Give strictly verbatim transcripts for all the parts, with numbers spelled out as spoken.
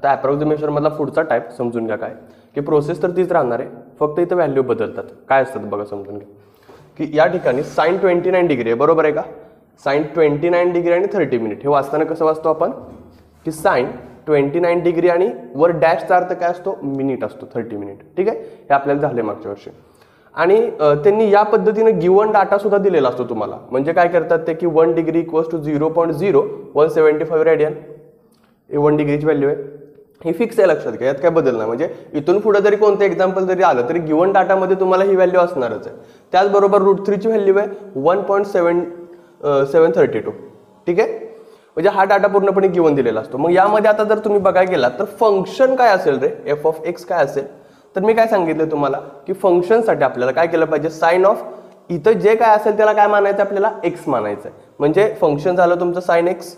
आता अप्रॉक्सिमेशन मधला पुढचा टाईप समजून घ्या काय की प्रोसेस तर तीच राहणार आहे, फक्त इथं व्हॅल्यू बदलतात. काय असतात बघा समजून घ्या की या ठिकाणी साइन ट्वेंटी नाईन डिग्री आहे, बरोबर आहे का. साइन ट्वेंटी नाईन डिग्री आणि थर्टी मिनिट हे वाचताना कसं वाचतो आपण की साइन ट्वेंटी नाईन डिग्री आणि वर डॅशचा अर्थ काय असतो मिनिट असतो, थर्टी मिनिट. ठीक आहे, हे आपल्याला झाले मागच्या वर्षी. आणि त्यांनी या पद्धतीने गिवन डाटा सुद्धा दिलेला असतो तुम्हाला. म्हणजे काय करतात ते की one degree equals to zero point zero one seventy five radian हे वन डिग्रीची व्हॅल्यू आहे, ही फिक्स आहे, लक्षात घ्या, यात काय बदल नाही. म्हणजे इथून पुढे जरी कोणतं एक्झाम्पल जरी आलं तरी गिवन डाटामध्ये तुम्हाला ही व्हॅल्यू असणारच आहे. त्याचबरोबर रूट थ्रीची व्हॅल्यू आहे one point seven seven thirty two. ठीक आहे, म्हणजे हा डाटा पूर्णपणे गिवन दिलेला असतो. मग यामध्ये आता जर तुम्ही बघायला गेलात तर फंक्शन काय असेल रे, एफ ऑफ एक्स काय असेल, तर मी काय सांगितलं तुम्हाला की फंक्शनसाठी आपल्याला काय केलं पाहिजे, साइन ऑफ इथं जे काय असेल त्याला काय मानायचं आपल्याला एक्स मानायचं आहे. म्हणजे फंक्शन झालं तुमचं साइन एक्स.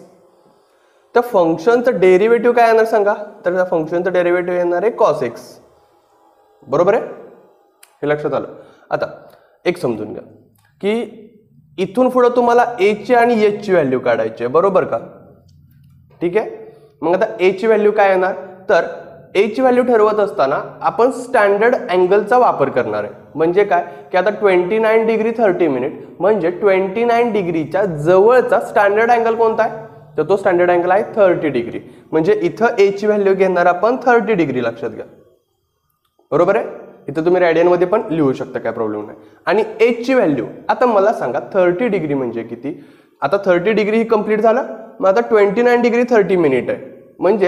तर फंक्शनचं डेरिव्हेटिव्ह काय येणार सांगा, तर त्या फंक्शनचं डेरिव्हेटिव्ह येणार आहे कॉस एक्स. बरोबर आहे, हे लक्षात आलं. आता एक समजून घ्या की इथून पुढे तुम्हाला ए ची आणि एच ची व्हॅल्यू काढायची आहे, बरोबर का. ठीक आहे, मग आता ए ची व्हॅल्यू काय येणार, तर ए ची व्हॅल्यू ठरवत असताना आपण स्टँडर्ड अँगलचा वापर करणार आहे. म्हणजे काय की आता twenty nine degree thirty minute म्हणजे ट्वेंटी नाईन डिग्रीच्या जवळचा स्टँडर्ड अँगल कोणता आहे, तर तो स्टँडर्ड अँगल आहे थर्टी डिग्री. म्हणजे इथं ए ची व्हॅल्यू घेणार आपण थर्टी डिग्री, लक्षात घ्या. बरोबर आहे, इथं तुम्ही रेडियन मध्ये पण लिहू शकता, काय प्रॉब्लेम नाही. आणि एच ची व्हॅल्यू आता मला सांगा थर्टी डिग्री म्हणजे किती. आता थर्टी डिग्री ही कंप्लीट झालं, मग आता twenty nine degree thirty minute आहे. म्हणजे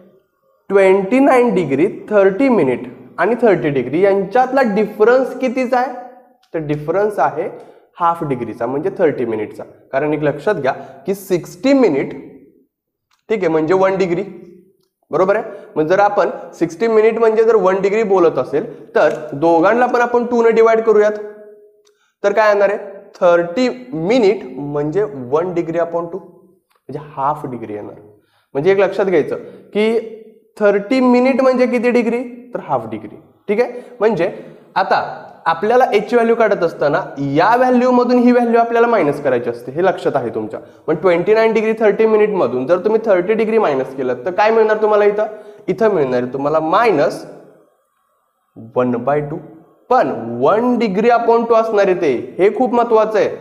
twenty nine degree thirty minute आणि थर्टी डिग्री यांच्यातला डिफरन्स कितीचा आहे, तर डिफरन्स आहे हाफ डिग्रीचा म्हणजे थर्टी मिनिटचा. कारण एक लक्षात घ्या की सिक्स्टी मिनिट ठीक आहे म्हणजे वन डिग्री. बरोबर आहे, मग जर आपण सिक्स्टी मिनिट म्हणजे जर वन डिग्री बोलत असेल तर दोघांना पण आपण टू ने डिवाइड करूयात, तर काय येणार आहे थर्टी मिनिट म्हणजे वन डिग्री अपॉन टू म्हणजे हाफ डिग्री येणार. म्हणजे एक लक्षात घ्यायचं की थर्टी मिनिट म्हणजे किती डिग्री, तर हाफ डिग्री. ठीक आहे, म्हणजे आता आपल्याला एच ची व्हॅल्यू काढत असताना या व्हॅल्यू मधून ही व्हॅल्यू आपल्याला मायनस करायची असते, हे लक्षात आहे तुमच्या. पण twenty nine degree thirty minute मधून जर तुम्ही थर्टी डिग्री मायनस केलं तर काय मिळणार तुम्हाला, इथं इथं मिळणार तुम्हाला मायनस वन बाय टू. पण वन डिग्री अपॉन टू असणार आहे, ते हे खूप महत्वाचं आहे.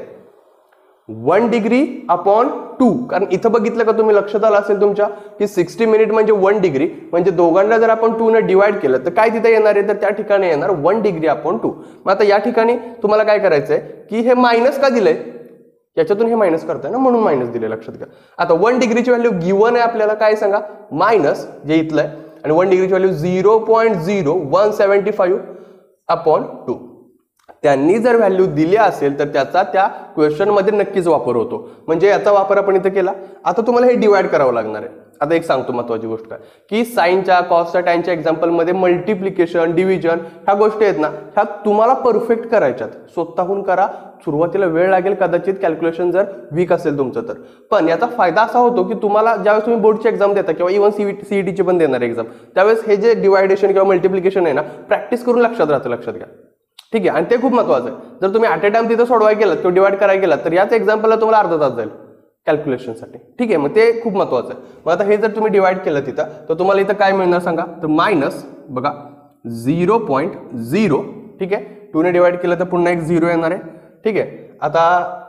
वन डिग्री अपॉन टू, कारण इथं बघितलं का तुम्ही, लक्षात आलं असेल तुमच्या की सिक्स्टी मिनिट म्हणजे वन डिग्री म्हणजे दोघांना जर आपण टू ने डिवाइड केलं तर काय तिथे येणार आहे, तर त्या ठिकाणी येणार वन डिग्री अपॉन टू. मग आता या ठिकाणी तुम्हाला काय करायचंय की हे मायनस का दिलंय, याच्यातून हे मायनस करताय ना म्हणून मायनस दिले, लक्षात घ्या. आता वन डिग्रीची व्हॅल्यू गिवन आहे आपल्याला, काय सांगा मायनस जे इथलं आहे, आणि वन डिग्रीची value zero point zero one seventy five upon two. त्यांनी जर व्हॅल्यू दिली असेल तर त्याचा त्या क्वेश्चन मध्ये नक्कीच वापर होतो. म्हणजे याचा वापर आपण इथं केला. आता तुम्हाला हे डिवाइड करावं लागणार आहे. आता एक सांगतो महत्वाची गोष्ट काय की साइनच्या कॉसच्या टॅनच्या एक्झाम्पल मध्ये मल्टिप्लिकेशन डिव्हिजन ह्या गोष्टी आहेत ना, ह्या तुम्हाला परफेक्ट करायच्यात, स्वतःहून करा. सुरुवातीला वेळ लागेल कदाचित, कॅल्क्युलेशन जर वीक असेल तुमचं तर. पण याचा फायदा असा होतो की तुम्हाला ज्यावेळेस तुम्ही बोर्डची एक्झाम देता किंवा इव्हन सीईटीची पण देणार एक्झाम, त्यावेळेस हे जे डिवायडेशन किंवा मल्टिप्लिकेशन आहे ना, प्रॅक्टिस करून लक्षात राहतं, लक्षात घ्या. ठीक आहे, आणि ते खूप महत्वाचं आहे. जर तुम्ही ॲट अ टाइम तिथं सोडवायला गेलात किंवा डिवाइड करायला गेलात तर याच एक्झाम्पलला तुम्हाला अर्धा तास जाईल कॅल्क्युलेशनसाठी. ठीक आहे, मग ते खूप महत्वाचं आहे. मग आता हे जर तुम्ही डिवाइड केलं तिथं तर तुम्हाला इथं काय मिळणार सांगा, तर मायनस बघा झिरो पॉईंट झिरो. ठीक आहे, टू ने डिवाइड केलं तर पुन्हा एक झिरो येणार आहे. ठीक आहे, आता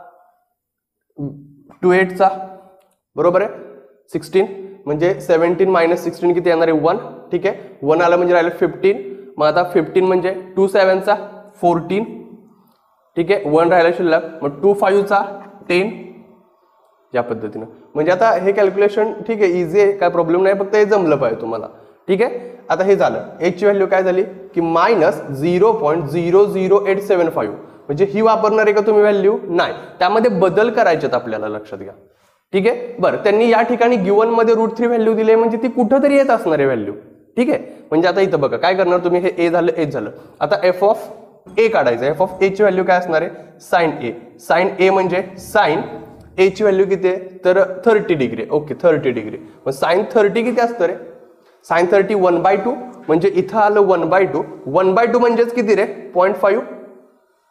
टू एटचा बरोबर आहे सिक्स्टीन म्हणजे सेव्हन्टीन मायनस सिक्स्टीन किती येणार आहे वन. ठीक आहे, वन आलं म्हणजे राहिलं फिफ्टीन. मग आता फिफ्टीन म्हणजे टू सेव्हनचा फोर्टीन. ठीक आहे, वन राहिला शिल्लक, मग टू फाईव्हचा टेन. या पद्धतीनं म्हणजे आता हे कॅल्क्युलेशन ठीक आहे इझी आहे, काय प्रॉब्लेम नाही, फक्त हे जमलं पाहिजे तुम्हाला. ठीक आहे, आता हे झालं. एच ची व्हॅल्यू काय झाली की minus zero point zero zero eight seven five. म्हणजे ही वापरणार आहे का तुम्ही व्हॅल्यू, नाही, त्यामध्ये बदल करायचे आपल्याला, लक्षात घ्या. ठीक आहे, बरं त्यांनी या ठिकाणी गिवन मध्ये रूट थ्री व्हॅल्यू दिली म्हणजे ती कुठं तरी येत असणार आहे व्हॅल्यू. ठीक आहे, म्हणजे आता इथं बघा काय करणार तुम्ही, हे ए झालं एच झालं. आता एफ ऑफ ए काढायचं. एफ ऑफ ए ची व्हॅल्यू काय असणार आहे साइन ए. साइन ए म्हणजे साइन ए ची व्हॅल्यू किती आहे, तर thirty degree. Okay, thirty degree. मग साइन थर्टी किती असतं रे, sine thirty one by two. म्हणजे इथं आलं one by two. One by two म्हणजेच किती रे, पॉईंट फाईव्ह.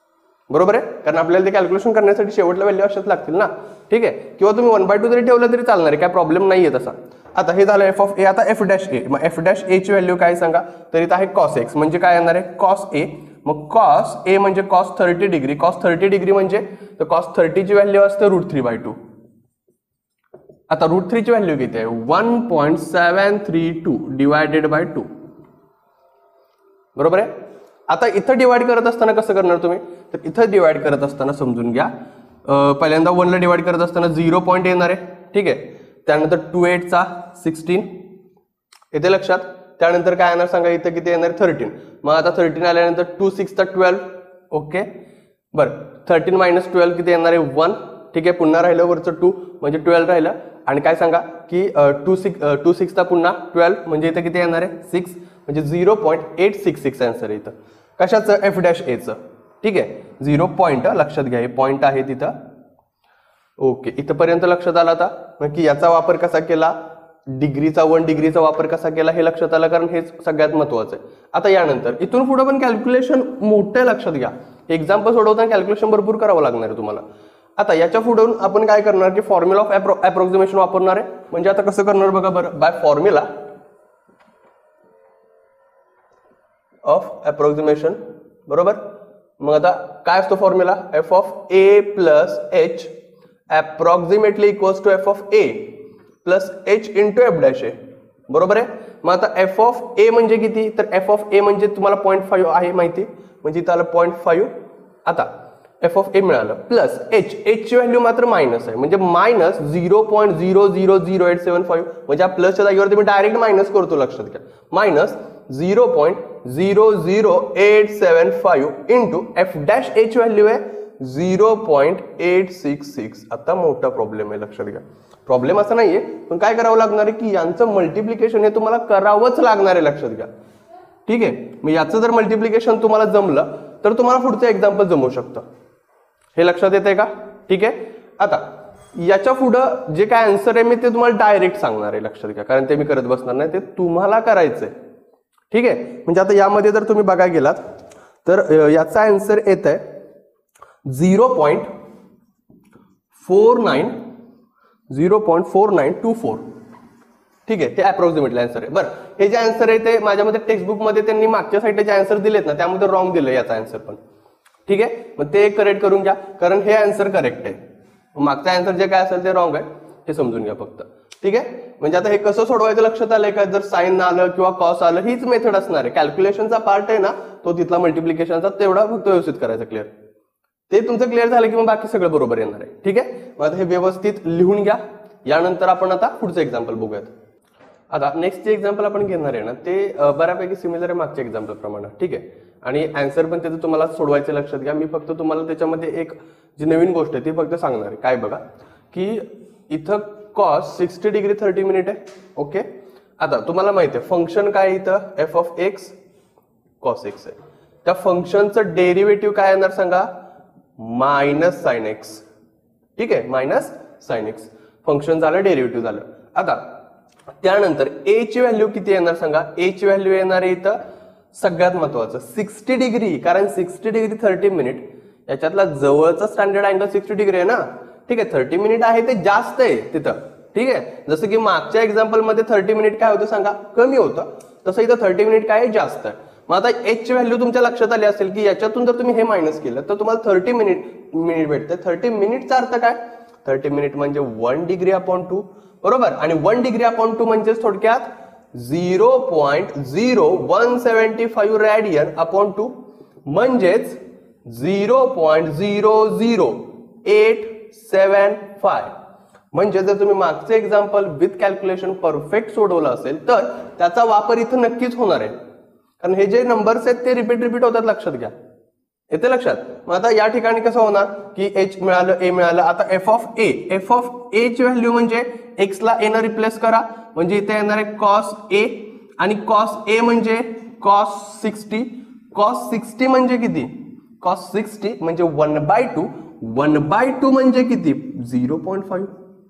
बरोबर आहे, कारण आपल्याला ते कॅल्क्युलेशन करण्यासाठी शेवटला व्हॅल्यू अशाच लागतील ना. ठीक आहे, किंवा तुम्ही वन बाय टू जरी ठेवलं तरी चालणार आहे, काय प्रॉब्लेम नाहीये तसा. आता हे झालं एफ ऑफ ए. आता एफ डॅश ए, मग एफ डॅश ए ची व्हॅल्यू काय सांगा, तर इथं आहे कॉस एक्स, म्हणजे काय येणार आहे कॉस ए. मग कॉस ए म्हणजे cos thirty degree, cos thirty degree म्हणजे तर कॉस थर्टीची व्हॅल्यू असते रूट थ्री बाय टू. आता रूट थ्रीची व्हॅल्यू किती आहे, one point seven three two divided by two. बरोबर आहे. आता इथं डिवाइड करत असताना कसं करणार तुम्ही, तर इथं डिवाइड करत असताना समजून घ्या, पहिल्यांदा वनला डिवाइड करत असताना झिरो पॉईंट येणार आहे. ठीक आहे, त्यानंतर टू एटचा सिक्स्टीन येते लक्षात. त्यानंतर काय येणार सांगा, इथं किती येणार थर्टीन. मग आता थर्टीन आल्यानंतर टू सिक्सचा ट्वेल्व. ओके बरं, थर्टीन मायनस ट्वेल्व किती येणार आहे वन. ठीक आहे, पुन्हा राहिलं वरचं टू म्हणजे ट्वेल्व राहिलं. आणि काय सांगा की टू सिक्स टू सिक्सचा पुन्हा ट्वेल्व म्हणजे इथं किती येणार आहे सिक्स, म्हणजे zero point eight six six answer आहे इथं कशाचं, एफ डॅश एचं. ठीक आहे, झिरो पॉईंट लक्षात घ्या, हे पॉईंट आहे तिथं. ओके, इथंपर्यंत लक्षात आला आता की याचा वापर कसा केला, डिग्रीचा वन डिग्रीचा वापर कसा केला हे लक्षात आलं, कारण हेच सगळ्यात महत्वाचं आहे. आता यानंतर इथून पुढे पण कॅल्क्युलेशन मोठे लक्षात घ्या, एक्झाम्पल सोडवताना कॅल्क्युलेशन भरपूर करावं लागणार आहे तुम्हाला. आता याच्या पुढून आपण काय करणार की फॉर्म्युला ऑफ अप्रॉक्सिमेशन वापरणार आहे. म्हणजे आता कसं करणार बघा बरं, बाय फॉर्म्युला ऑफ अप्रॉक्सिमेशन. बरोबर, मग आता काय असतो formula, F of A plus H approximately equals to F of A plus H into F dash ए. बरोबर आहे. मग आता एफ ऑफ ए म्हणजे किती, तर एफ ऑफ ए म्हणजे तुम्हाला पॉईंट फाईव्ह आहे माहिती, म्हणजे इथं आलं पॉईंट फाईव्ह. आता एफ ऑफ ए मिळालं प्लस एच, एच ची व्हॅल्यू मात्र मायनस आहे, म्हणजे minus zero point zero zero zero eight seven five, म्हणजे या प्लसच्या जागेवरती मी डायरेक्ट मायनस करतो लक्षात घ्या, minus zero point zero zero eight seven five into F dash ए ची व्हॅल्यू आहे zero point eight six six. आता मोठा प्रॉब्लेम आहे लक्षात घ्या, प्रॉब्लेम असं नाहीये पण काय करावं लागणार आहे की यांचं मल्टिप्लिकेशन हे तुम्हाला करावंच लागणार आहे लक्षात घ्या. ठीक आहे, मग याचं जर मल्टिप्लिकेशन तुम्हाला जमलं तर तुम्हाला पुढचं एक्झाम्पल जमवू शकतं, हे लक्षात येते का. ठीक आहे, आता याच्या पुढं जे काय आन्सर आहे मी ते तुम्हाला डायरेक्ट सांगणार आहे लक्षात घ्या, कारण ते मी करत बसणार नाही, ते तुम्हाला करायचंय. ठीक आहे, म्हणजे आता यामध्ये जर तुम्ही बघा गेलात तर याचा आन्सर येत आहे zero point four nine zero point four nine two four. ठीक आहे, ते अप्रॉक्सिमेटली आन्सर आहे. बरं, हे जे आन्सर आहे ते माझ्यामध्ये टेक्स्टबुकमध्ये त्यांनी मागच्या साईडचे जे आन्सर दिलेत ना त्यामध्ये रॉंग दिलं याचा आन्सर पण. ठीक आहे, मग ते करेक्ट करून घ्या, कारण हे आन्सर करेक्ट आहे, मागचा आन्सर जे काय असेल ते रॉंग आहे, हे समजून घ्या फक्त. ठीक आहे, म्हणजे आता हे कसं सोडवायचं लक्षात आलंय का, जर साइन आलं किंवा कॉस आलं हीच मेथड असणार आहे. कॅल्क्युलेशनचा पार्ट आहे ना तो तिथला मल्टिप्लिकेशनचा तेवढा फक्त व्यवस्थित करायचा क्लिअर, ते तुमचं क्लिअर झालं की मग बाकी सगळं बरोबर येणार आहे. ठीक आहे, मग आता हे व्यवस्थित लिहून घ्या. यानंतर आपण आता पुढचं एक्झाम्पल बघूयात. आता नेक्स्ट जे एक्झाम्पल आपण घेणार आहे ना ते बऱ्यापैकी सिमिलर आहे मागच्या एक्झाम्पल प्रमाणे. ठीक आहे, आणि आन्सर पण त्याचं तुम्हाला सोडवायचं लक्षात घ्या. मी फक्त तुम्हाला त्याच्यामध्ये एक जी नवीन गोष्ट आहे ती फक्त सांगणार आहे. काय बघा की इथं cos sixty degree thirty minute आहे. ओके, आता तुम्हाला माहिती आहे फंक्शन काय इथं F of X cos X आहे, त्या फंक्शनचं डेरिव्हेटिव्ह काय येणार सांगा, मायनस साइन एक्स. ठीक आहे, मायनस साइन एक्स फंक्शन झालं, डेरिव्हेटिव्ह झालं. आता त्यानंतर ए ची व्हॅल्यू किती येणार सांगा, ए ची व्हॅल्यू येणार आहे इथं सगळ्यात महत्वाचं सिक्स्टी डिग्री, कारण सिक्स्टी डिग्री थर्टी मिनिट याच्यातला जवळचा स्टँडर्ड अँगल सिक्स्टी डिग्री आहे ना. ठीक आहे, थर्टी मिनिट आहे ते जास्त आहे तिथं. ठीक आहे, जसं की मागच्या एक्झाम्पल मध्ये थर्टी मिनिट काय होतं सांगा, कमी होतं, तसं इथं थर्टी मिनिट काय जास्त आहे. मग आता एच ची व्हॅल्यू तुमच्या लक्षात आली असेल की याच्यातून जर तुम्ही हे मायनस केलं तर तुम्हाला थर्टी मिनिट मिनिट भेटते. थर्टी मिनिटचा अर्थ काय, थर्टी मिनिट म्हणजे वन डिग्री अपॉन टू. बरोबर, आणि वन डिग्री अपॉन टू म्हणजे थोडक्यात zero point zero one seventy five radian upon two, म्हणजेच zero point zero zero eight seven five. म्हणजे जर तुम्ही मागचे एक्झाम्पल विथ कॅल्क्युलेशन परफेक्ट सोडवलं असेल तर त्याचा वापर इथं नक्कीच होणार आहे, कारण हे जे नंबर्स आहेत ते रिपीट रिपीट होतात लक्षात घ्या. येते लक्षात. मग आता या ठिकाणी कसं होणार की एच मिळालं, ए मिळालं. आता F of A, F of ए ची व्हॅल्यू म्हणजे एक्स ला ए न रिप्लेस करा, म्हणजे इथे येणार आहे कॉस ए, आणि कॉस ए म्हणजे कॉस सिक्स्टी. कॉस सिक्स्टी म्हणजे किती, कॉस सिक्स्टी म्हणजे one by two, one by two म्हणजे किती zero point five,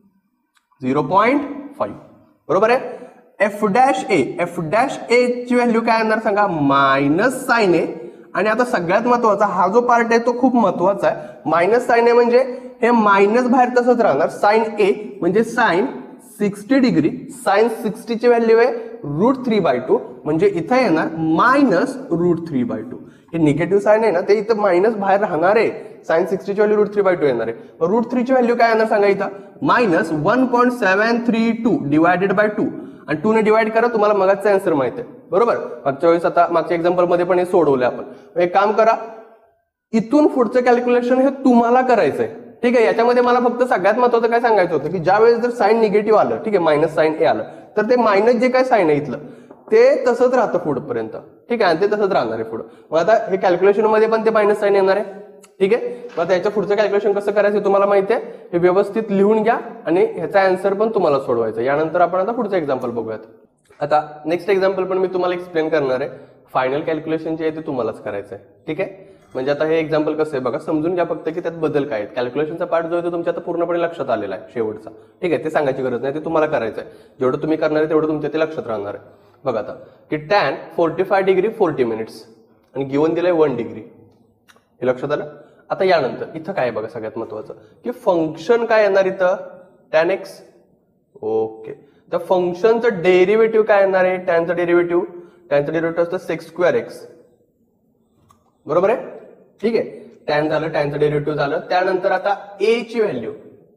zero point five. बरोबर आहे. एफ डॅश ए, एफ डॅश ए ची व्हॅल्यू काय येणार सांगा, मायनस साइन ए, आणि आता सगळ्यात महत्वाचा हा जो पार्ट आहे तो खूप महत्वाचा आहे. मायनस साईन आहे म्हणजे हे मायनस बाहेर तसंच राहणार. साईन ए म्हणजे साईन सिक्स्टी डिग्री, साईन सिक्स्टीची व्हॅल्यू आहे रूट थ्री बाय टू, म्हणजे इथं येणार minus root three by two. हे निगेटिव्ह साईन आहे ना ते इथं मायनस बाहेर राहणार आहे. साईन सिक्स्टीची value root three by two येणार आहे. रूट थ्रीची व्हॅल्यू काय येणार सांगा इथं, minus one point seven three two divided by two, आणि टू ने डिवाइड करा, तुम्हाला मगाचा आन्सर माहिती आहे बरोबर. मागच्या वेळेस आता मागच्या एक्झाम्पल मध्ये पण हे सोडवले आपण. एक काम करा, इथून पुढचं कॅल्क्युलेशन हे तुम्हाला करायचंय ठीक आहे. याच्यामध्ये मला फक्त सगळ्यात महत्वाचं काय सांगायचं होतं की ज्या वेळेस जर साईन निगेटिव्ह आलं ठीक आहे, मायनस साईन ए आलं, तर ते मायनस जे काय साईन आहे इथलं ते तसंच राहतं पुढपर्यंत ठीक आहे, आणि ते तसंच राहणार आहे पुढं. मग आता हे कॅल्क्युलेशन मध्ये पण ते मायनस साईन येणार आहे ठीक आहे. मग त्याच्या पुढचं कॅल्क्युलेशन कसं करायचं तुम्हाला माहिती आहे, हे व्यवस्थित लिहून घ्या आणि ह्याचा आन्सर पण तुम्हाला सोडवायचा. यानंतर आपण आता पुढचं एक्झाम्पल बघूयात. आता नेक्स्ट एक्झाम्पल पण मी तुम्हाला एक्सप्लेन करणार आहे. फायनल कॅल्क्युलेशन जे आहे ते तुम्हालाच करायचं आहे ठीक आहे. म्हणजे आता हे एक्झाम्पल कसं आहे बघा, समजून घ्या फक्त की त्यात बदल काय आहेत. कॅल्क्युलेशनचा पार्ट जो आहे तो तुमच्या आता पूर्णपणे लक्षात आलेला आहे शेवटचा ठीक आहे, ते सांगायची गरज नाही, ते तुम्हाला करायचं आहे. जेवढं तुम्ही करणार आहे तेवढं तुमच्या ते लक्षात राहणार आहे. बघा आता की tan forty five degree forty minutes आणि गिवन दिलंय वन डिग्री, हे लक्षात आलं. आता यानंतर इथं काय बघा सगळ्यात महत्वाचं की फंक्शन काय येणार इथं, टॅन एक्स. ओके, त्या फंक्शनचं डेरिव्हेटिव्ह काय येणार आहे, टॅनचं डेरिव्हेटिव्ह, टॅनचं डेरिव्हेटिव्ह असतं सेक्स स्क्वेअर एक्स बरोबर आहे ठीक आहे. टॅन झालं, टॅनचं डेरिव्हेटिव्ह झालं. त्यानंतर आता ए ची व्हॅल्यू,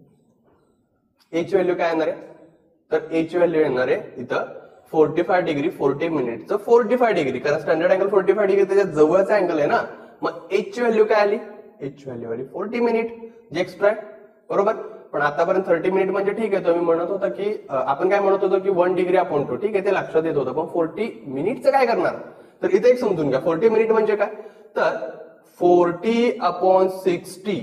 ए ची व्हॅल्यू काय येणार आहे, तर ए ची व्हॅल्यू येणार आहे इथं फोर्टी फाय डिग्री फोर्टी मिनिटचं फोर्टी फाय डिग्री, कारण standard angle forty five degree त्याच्या जवळचा अँगल आहे ना. मग एच ची व्हॅल्यू काय आली, एच ची व्हॅल्यू आली फोर्टी मिनिट जे एक्स्ट्रा आहे बरोबर. पण आतापर्यंत थर्टी मिनिट म्हणजे ठीक आहे, तुम्ही म्हणत होता की आपण काय म्हणत होतो की वन डिग्री अपॉन टू ठीक आहे, ते लक्षात येत होतं. पण फोर्टी मिनिटचं काय करणार, तर इथे एक समजून घ्या. फोर्टी मिनिट म्हणजे काय, तर forty upon sixty,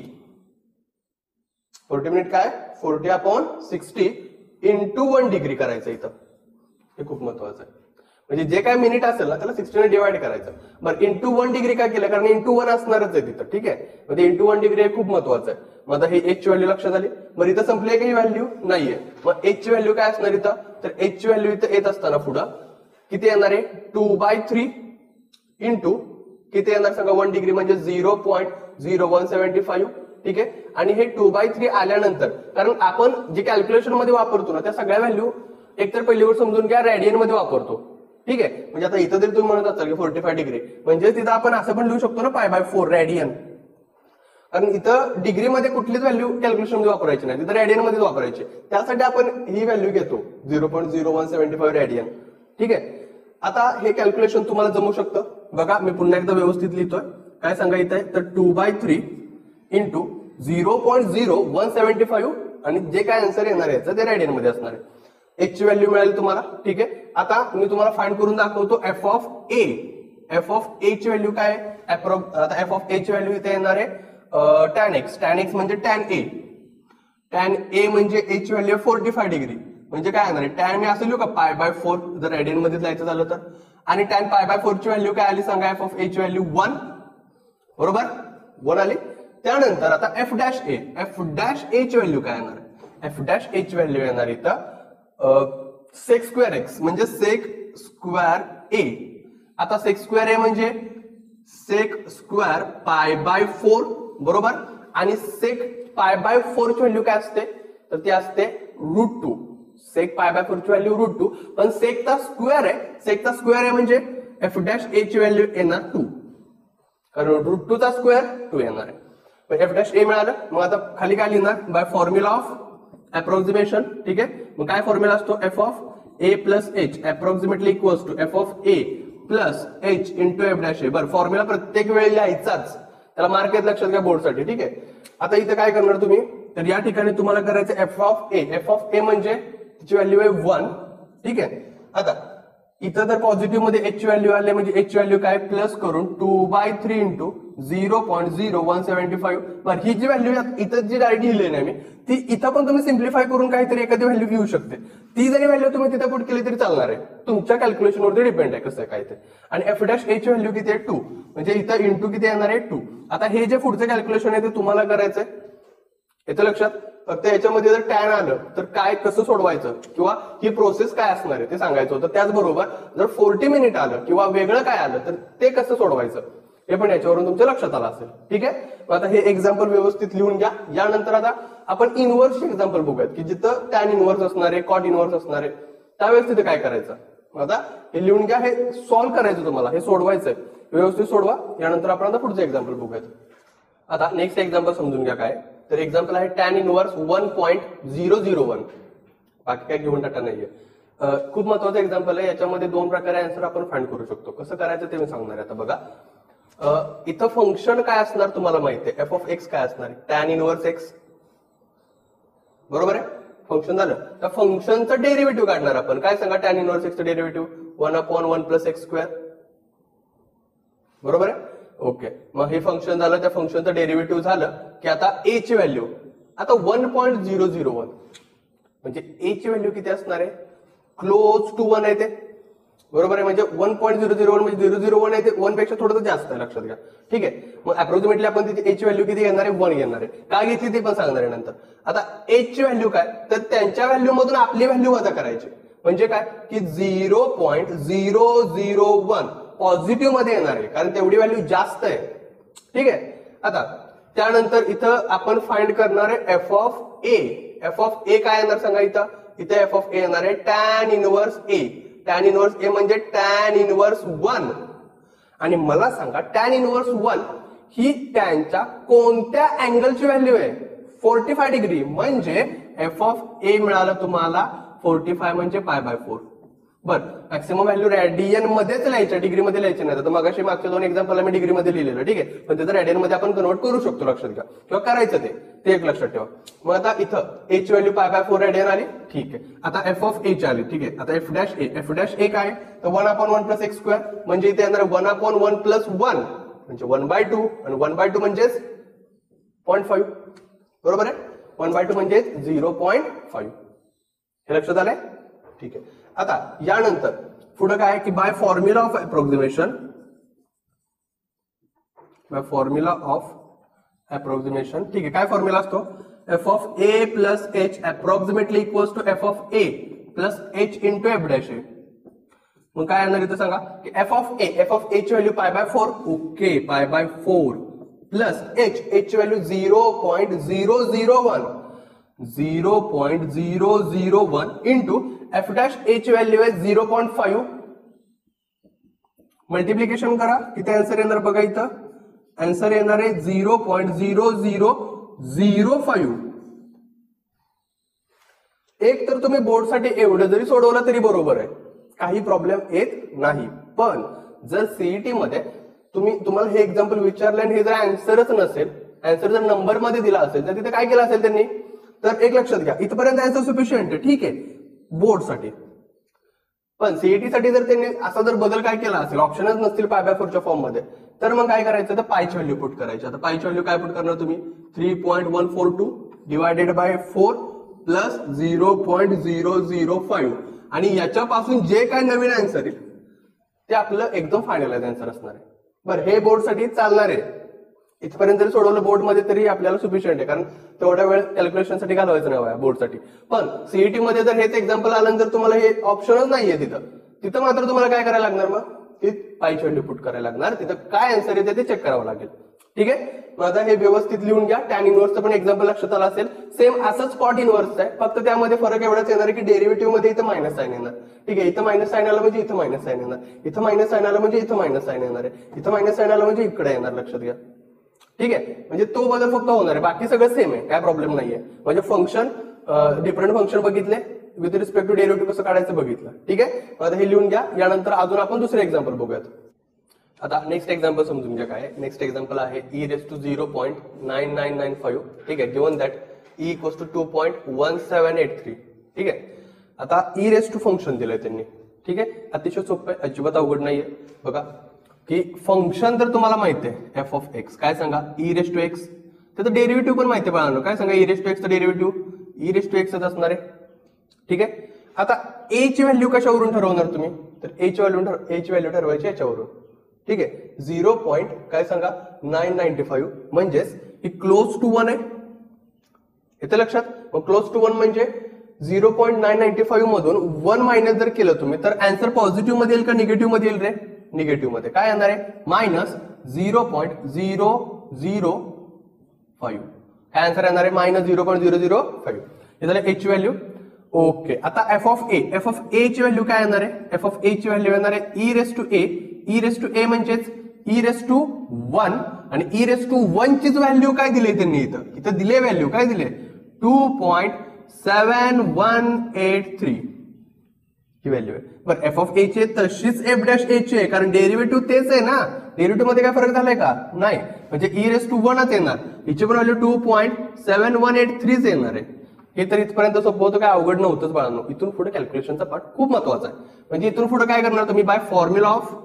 forty minute काय forty upon sixty into one degree करायचं इथं, हे खूप महत्वाचं आहे. म्हणजे जे काय मिनिट असेल ना त्याला सिक्स्टीने डिवाइड करायचं. बरं इंटू वन डिग्री काय केलं, कारण इंटू वन असणारच आहे तिथं ठीक आहे. म्हणजे इंटू वन डिग्री हे खूप महत्वाचं आहे. मग आता ही एच ची व्हॅल्यू लक्षात आली. बरं इथं संपली काही व्हॅल्यू नाहीये. मग एच ची व्हॅल्यू काय असणार इथं, तर एच ची व्हॅल्यू इथं येत असताना पुढं किती येणार आहे, टू बाय थ्री इंटू किती येणार सांगा, वन डिग्री म्हणजे zero point zero one seventy five ठीक आहे. आणि हे टू बाय थ्री आल्यानंतर, कारण आपण जे कॅल्क्युलेशन मध्ये वापरतो ना त्या सगळ्या व्हॅल्यू एकतर पहिली गोष्ट समजून घ्या रेडियन मध्ये वापरतो ठीक आहे. म्हणजे आता इथं जरी तुम्ही म्हणत असाल की फोर्टी फाय डिग्री म्हणजे तिथं आपण असं पण लिहू शकतो ना पाय बाय फोर रेडियन, कारण इथं डिग्री मध्ये कुठलीच व्हॅल्यू कॅल्क्युलेशन मध्ये वापरायची नाही, तिथं रेडियन मध्येच वापरायची. त्यासाठी आपण ही व्हॅल्यू घेतो zero point zero one seventy five radian ठीक आहे. आता हे कॅल्क्युलेशन तुम्हाला जमू शकतं. बघा मी पुन्हा एकदा व्यवस्थित लिहितोय. काय सांगा इथे, तर two by three into zero point zero one seventy five आणि जे काय आन्सर येणार आहे ते रेडियन मध्ये असणार आहे. एच ची व्हॅल्यू मिळाली तुम्हाला ठीक आहे. आता मी तुम्हाला फाइंड करून दाखवतो F of A. F of ए ची व्हॅल्यू काय आहे, आता एफ ऑफ ए ची व्हॅल्यू इथे येणार आहे टॅन एक्स. टॅन एक्स म्हणजे टॅन ए. टॅन ए म्हणजे ए ची व्हॅल्यू फोर्टी फाय डिग्री म्हणजे काय येणार आहे, टॅन मी असं लिहू का पाय बाय फोर जर रेडियन मध्ये जायचं झालं तर. आणि टॅन पाय बाय फोर ची व्हॅल्यू काय आली सांगा, एफ ऑफ ए ची व्हॅल्यू वन बरोबर, वन आली. त्यानंतर आता एफ डॅश ए, एफ डॅश ए ची व्हॅल्यू काय येणार, एफ डॅश ए ची व्हॅल्यू येणार इथं सेक स्क्वेअर एक्स म्हणजे सेक स्क्वेअर ए. आता सेक स्क्वेअर ए म्हणजे sec square pi by four बरोबर, आणि सेक पाय बाय फोर ची व्हॅल्यू काय असते, तर ती असते route two. Sec pi by four ची व्हॅल्यू रूट टू, पण सेकचा स्क्वेअर आहे, सेकचा स्क्वेअर आहे म्हणजे एफ डॅश ए ची व्हॅल्यू येणार टू, कारण रूट टू चा स्क्वेअर टू येणार आहे. एफ डॅश ए मिळालं. मग आता खाली काय लिहिणार, बाय फॉर्म्युला ऑफ अप्रॉक्सिमेशन ठीक आहे. मग काय फॉर्म्युला असतो, F of A plus H approximately equals to F of A plus H into F dash A. बरं फॉर्म्युला प्रत्येक वेळी लिहायचाच, त्याला मार्क आहेत लक्षात घ्या बोर्डसाठी ठीक आहे. आता इथे काय करणार तुम्ही, तर या ठिकाणी तुम्हाला करायचं F of A. F of A म्हणजे तिची व्हॅल्यू आहे वन ठीक आहे. आता इथं जर पॉझिटिव्ह मध्ये एच ची व्हॅल्यू आले म्हणजे एच ची व्हॅल्यू काय प्लस करून two by three into zero point zero one seventy five. बरं ही जी व्हॅल्यू इथं जी डायरेक्ट लिहिली नाही मी ती इथं पण तुम्ही सिम्प्लिफाय करून काहीतरी एखादी व्हॅल्यू घेऊ शकते. ती जरी व्हॅल्यू तुम्ही तिथे पुट केली तरी चालणार आहे, तुमच्या कॅल्क्युलेशनवरती डिपेंड आहे कसं आहे काय ते. आणि एफ डॅश ए ची व्हॅल्यू किती आहे टू, म्हणजे इथं इंटू किती येणार आहे टू. आता हे जे पुढचं कॅल्क्युलेशन आहे ते तुम्हाला करायचंय, येतं लक्षात. फक्त याच्यामध्ये जर टॅन आलं तर काय कसं सोडवायचं किंवा ही प्रोसेस काय असणार आहे ते सांगायचं होतं. त्याचबरोबर जर फोर्टी मिनिट आलं किंवा वेगळं काय आलं तर ते कसं सोडवायचं हे पण याच्यावरून तुमच्या लक्षात आलं असेल. ठीक आहे, आता हे एक्झाम्पल व्यवस्थित लिहून घ्या. यानंतर आता आपण इनव्हर्स एक्झाम्पल बघूयात की जिथं टॅन इनव्हर्स असणार आहे, कॉट इनव्हर्स असणार आहे, त्यावेळेस तिथे काय करायचं. आता हे लिहून घ्या, हे सॉल्व्ह करायचं तुम्हाला, हे सोडवायचंय, व्यवस्थित सोडवा. यानंतर आपण आता पुढचं एक्झाम्पल बघूयात. आता नेक्स्ट एक्झाम्पल समजून घ्या काय. तर एक्झाम्पल आहे tan inverse one point zero zero one. बाकी काय घेऊन टाका नाहीये. खूप महत्वाचं एक्झाम्पल आहे. याच्यामध्ये दोन प्रकारे आन्सर आपण फाइंड करू शकतो. कसं करायचं ते मी सांगणार आहे. आता बघा, इथं फंक्शन काय असणार तुम्हाला माहिती आहे, एफ ऑफ एक्स काय असणार आहे, टॅन इनव्हर्स एक्स. बरोबर आहे, फंक्शन झालं. त्या फंक्शनचं डेरिव्हेटिव्ह काढणार आपण. काय सांगा, टॅन इनव्हर्स एक्सचं derivative one upon one plus X square. बरोबर आहे, ओके. मग हे फंक्शन झालं, त्या फंक्शनचं डेरिव्हेटिव्ह झालं की आता ए ची व्हॅल्यू आता one point zero zero one म्हणजे ए ची व्हॅल्यू किती असणार आहे, क्लोज टू वन आहे ते. बरोबर आहे, म्हणजे one point zero zero one म्हणजे झिरो झिरो वन आहे ते वन पेक्षा थोडं जास्त आहे, लक्षात घ्या. ठीक आहे, मग अप्रोक्सिमेटली आपण तिथे एच व्हॅल्यू किती घेणार आहे, वन घेणार आहे. काय घेतली ते पण सांगणार आहे नंतर. आता एच ची व्हॅल्यू काय, तर त्यांच्या व्हॅल्यू मधून आपली व्हॅल्यू वजा करायची. म्हणजे काय की zero point zero zero one positive मध्ये येणार आहे, कारण तेवढी व्हॅल्यू जास्त आहे. ठीक आहे, आता त्यानंतर इथं आपण फाइंड करणार आहे F of A. F of A काय येणार सांगा, इथं इथं एफ ऑफ ए येणार आहे tan inverse A. Tan inverse A म्हणजे टॅन इनव्हर्स वन. आणि मला सांगा, टॅन इनव्हर्स वन ही टॅनच्या कोणत्या अँगलची व्हॅल्यू आहे, फोर्टी फाय डिग्री. म्हणजे एफ ऑफ ए मिळालं तुम्हाला फोर्टी फाय म्हणजे पाय बाय फोर. बर, मॅक्सिमम व्हॅल्यू रॅडियन मध्येच लिहायच्या, डिग्री मध्ये लिहायचे नाही. तर मगाशी मागच्या दोन एक्झाम्पल मी डिग्री मध्ये लिहिलेलं. ठीक आहे, पण त्याचं रॅडियन मध्ये आपण कन्वर्ट करू शकतो, लक्षात घ्या, किंवा करायचं ते ते एक लक्षात ठेवा. मग आता इथं ए ची value pi by four radian आली. ठीक आहे, आता एफ ऑफ ए ची आली. ठीक आहे, आता एफ डॅश ए. एफ डॅश ए काय, तर one upon one plus X square. म्हणजे इथे येणार one upon one plus one म्हणजे वन बाय टू. आणि वन बाय टू म्हणजेच पॉईंट फाईव्ह. बरोबर आहे, वन बाय टू म्हणजे झिरो पॉईंट फाईव्ह. हे लक्षात आलंय. ठीक आहे, आता यानंतर पुढे काय की by formula of approximation. By formula of approximation. ठीक आहे, काय फॉर्म्युला असतो, F of A plus H approximately equals to F of A plus H into F dash ए. मग काय येणार इथं सांगा की F of A. F of ए ची value pi by four. Okay, pi by four plus H. H ची value zero point zero zero one zero point zero zero one into F dash ए ची value आहे zero point five. Multiplication करा, किती answer येणार बघा. इथं answer येणार आहे zero point zero zero zero five. एक तर तुम्ही बोर्डसाठी एवढं जरी सोडवलं तरी बरोबर आहे, काही प्रॉब्लेम येत नाही. पण जर सीईटी मध्ये तुम्ही तुम्हाला हे एक्झाम्पल विचारलं आणि हे जर आन्सरच नसेल, आन्सर जर नंबर मध्ये दिला असेल, तर तिथे काय केलं असेल त्यांनी, तर एक लक्षात घ्या, इथपर्यंत आन्सर सफिशियंट आहे. ठीक आहे बोर्डसाठी. पण सीईटी साठी जर त्यांनी असा जर बदल काय केला असेल, ऑप्शनच नसतील पाय बाय फोरच्या फॉर्म मध्ये, तर मग काय करायचं, तर पायची व्हॅल्यू पुट करायची. आता पायची व्हॅल्यू काय पुट करणार तुम्ही, three point one four two divided by four plus zero point zero zero five. आणि याच्यापासून जे काय नवीन आन्सर येईल ते आपलं एकदम फायनलाइज आन्सर असणार आहे. बरं, हे बोर्डसाठी चालणार आहे. इथपर्यंत जरी सोडवलं बोर्डमध्ये तरी आपल्याला सफिशियंट आहे, कारण तेवढ्या वेळ कॅल्क्युलेशनसाठी घालवायचं नाही बोर्डसाठी. पण सीईटी मध्ये जर हेच एक्झाम्पल आलं, जर तुम्हाला हे ऑप्शनच नाहीये तिथं तिथं मात्र तुम्हाला काय करायला लागणार, मग ती पायची व्हॅल्यू पुट करायला लागणार. तिथं काय आन्सर येते ते चेक करावं लागेल. ठीक आहे, मग आता हे व्यवस्थित लिहून घ्या. टॅन इनव्हर्सचं पण एक्झाम्पल लक्षात आलं असेल. सेम असंच कॉट इनव्हर्स आहे, फक्त त्यामध्ये फरक एवढाच येणार की डेरिव्हेटिव्ह मध्ये इथं मायनस साईन येणार. ठीक आहे, इथं मायनस साईन आलं म्हणजे इथं मायनस साईन येणार, इथं मायनस साईन आलं म्हणजे इथं मायनस साईन येणार आहे, इथं मायनस साईन आलं म्हणजे इकडे येणार, लक्षात घ्या. ठीक आहे, म्हणजे तो बदल फक्त होणार आहे, बाकी सगळं सेम आहे, काय प्रॉब्लेम नाहीये. म्हणजे फंक्शन डिफरंट फंक्शन बघितले, विथ रिस्पेक्ट टू डेरिव्हेटिव्ह कसं काढायचं बघितलं. ठीक आहे, आता हे लिहून घ्या. यानंतर अजून आपण दुसरे एक्झाम्पल बघूयात. आता नेक्स्ट एक्झाम्पल समजून घ्या काय. नेक्स्ट एक्झाम्पल आहे E raise to zero point nine nine nine five. ठीक आहे, given that E equals to two point one seven eight three. ठीक आहे, आता ई रेस टू फंक्शन दिलंय त्यांनी. ठीक आहे, अतिशय सोपं आहे, अजिबात अवघड नाहीये. बघा की फंक्शन तर तुम्हाला माहिती आहे एफ ऑफ एक्स. काय सांगा, ई रेस टू एक्स. त्याचं डेरिव्हेटिव्ह पण माहिती आहे बाळांनो. काय सांगा, ई रेस टू एक्सचं डेरिव्हेटिव्ह ई रेस टू एक्सच असणार आहे. ठीक आहे, आता ए ची व्हॅल्यू कशावरून ठरवणार तुम्ही, तर ए ची व्हॅल्यू ए ची व्हॅल्यू ठरवायची याच्यावरून. ठीक आहे, झिरो पॉईंट काय सांगा नाईन नाईन्टी फाईव्ह म्हणजेच ही क्लोज टू वन आहे. येते लक्षात. मग क्लोज टू वन म्हणजे zero point nine ninety five मधून वन मायनस जर केलं तुम्ही, तर आन्सर पॉझिटिव्ह मध्ये येईल का निगेटिव्ह मध्ये येईल रे, निगेटिव्ह मध्ये. काय येणार आहे, minus zero point zero zero five. काय आन्सर येणार आहे minus zero point zero zero five. हे झालं एच व्हॅल्यू. ओके, आता F of A, F of ए ची व्हॅल्यू काय येणार आहे? एफ ऑफ ए ची व्हॅल्यू येणार आहे E raise to a. E raise to a म्हणजेच ई रेस टू वन, आणि ई रेस टू वन चीच व्हॅल्यू काय दिली त्यांनी इथं? इथं दिले व्हॅल्यू काय दिले? Two point seven one eight three ही व्हॅल्यू आहे. बरं, एफ ऑफ ए ची तशीच एफ डॅश ए ची आहे, कारण डेरिव्हेटिव्ह तेच आहे ना. डेरिव्हेटिव्ह मध्ये काय फरक झालाय का? नाही. म्हणजे ई रेस टू वनच येणार. हिची पण value two point seven one eight थ्रीच येणार आहे. हे तर इथपर्यंत सोपं होतं, काय अवघड नव्हतंच बाळांनो. इथून पुढे कॅल्क्युलेशनचा पार्ट खूप महत्वाचा आहे. म्हणजे इथून पुढे काय करणार तुम्ही? By formula of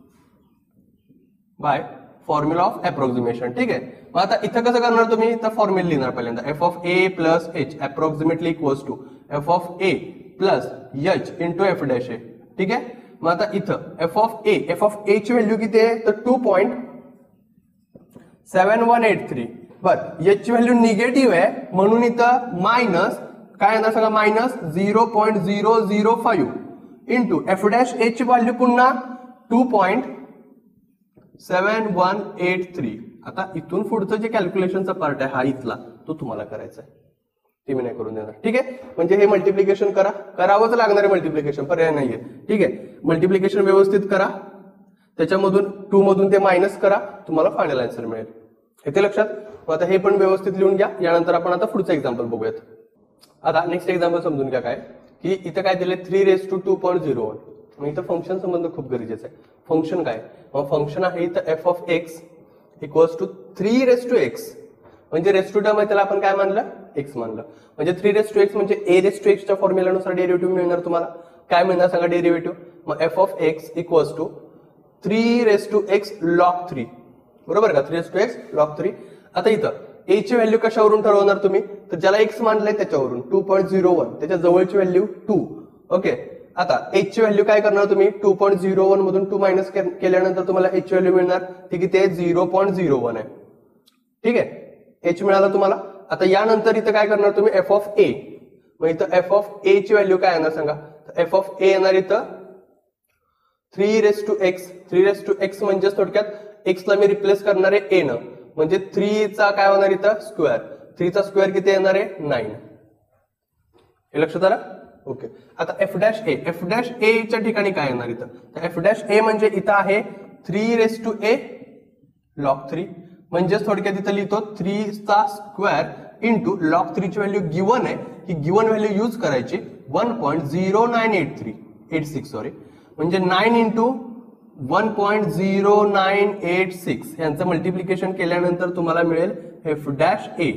by formula of approximation. ठीक आहे. मग आता इथं कसं करणार तुम्ही? तर फॉर्म्युला लिहिणार पहिल्यांदा. F of A plus H approximately equals to F of A plus H into F dash a. ठीक आहे. मग आता इथं F of A, F of ए ची व्हॅल्यू किती आहे? तर two point seven one eight three. बर, एच ची व्हॅल्यू निगेटिव्ह आहे म्हणून इथं मायनस काय येणार सांगा? Minus zero point zero zero five into F dash ए ची व्हॅल्यू पुन्हा two point seven one eight three. आता इथून पुढचं जे कॅल्क्युलेशनचा पार्ट आहे हा इथला, तो तुम्हाला करायचा आहे. ते मी नाही करून देणार. ठीक आहे. म्हणजे हे मल्टिप्लिकेशन करा, करावंच लागणार आहे मल्टिप्लिकेशन, पर्याय नाहीये. ठीक आहे. मल्टिप्लिकेशन व्यवस्थित करा, त्याच्यामधून टू मधून ते मायनस करा, तुम्हाला फायनल आन्सर मिळेल. येते लक्षात? आता हे पण व्यवस्थित लिहून घ्या. यानंतर आपण आता पुढचं एक्झाम्पल बघूयात. आता नेक्स्ट एक्झाम्पल समजून घ्या काय की इथं काय दिले? Three raise to two point zero one. मग इथं फंक्शन संबंध खूप गरजेचं आहे. फंक्शन काय? मग फंक्शन आहे इथं F of x equals to three raise to x. म्हणजे रेस टू टर्म आहे त्याला आपण काय मानलं? एक्स मानलं. म्हणजे थ्री रेस टू एक्स म्हणजे ए रेस टू एक्सच्या फॉर्म्युलानुसार डेरिव्हेटिव्ह मिळणार तुम्हाला. काय मिळणार सांगा डेरिव्हेटिव्ह? मग f of x equals to three raise to x log three. बरोबर का? Three raise to x log three. आता इथं ए ची व्हॅल्यू कशावरून ठरवणार तुम्ही? तर ज्याला एक्स मानलंय त्याच्यावरून टू पॉईंट झिरो वन, त्याच्या जवळची व्हॅल्यू टू. ओके. आता एच ची व्हॅल्यू काय करणार तुम्ही? टू पॉईंट झिरो वन मधून टू मायनस केल्यानंतर तुम्हाला एच ची व्हॅल्यू मिळणार ती किती आहे? झिरो पॉईंट झिरो वन आहे. ठीक आहे. एच मिळाला तुम्हाला. आता यानंतर इथं काय करणार तुम्ही? F of a. मग इथं एफ ऑफ ए ची व्हॅल्यू काय येणार सांगा? एफ ऑफ ए येणार इथं three raise to x. Three raise to x म्हणजे थोडक्यात एक्सला मी रिप्लेस करणार आहे ए न, म्हणजे थ्रीचा काय होणार इथं? स्क्वेअर. थ्रीचा स्क्वेअर किती येणार आहे? नाईन. हे लक्षात आलं? ओके. आता F dash A, F dash a च्या ठिकाणी काय येणार इथं? तर एफ डॅश ए म्हणजे इथं आहे three raise to a log three. म्हणजेच थोडक्यात इथं लिहितो थ्री चा स्क्वेअर इंटू लॉग थ्री ची व्हॅल्यू गिवन आहे. ही गिवन व्हॅल्यू यूज करायची one point zero nine eight three eight six sorry म्हणजे nine into one point zero nine eight six यांचं मल्टिप्लिकेशन केल्यानंतर तुम्हाला मिळेल एफ डॅश ए.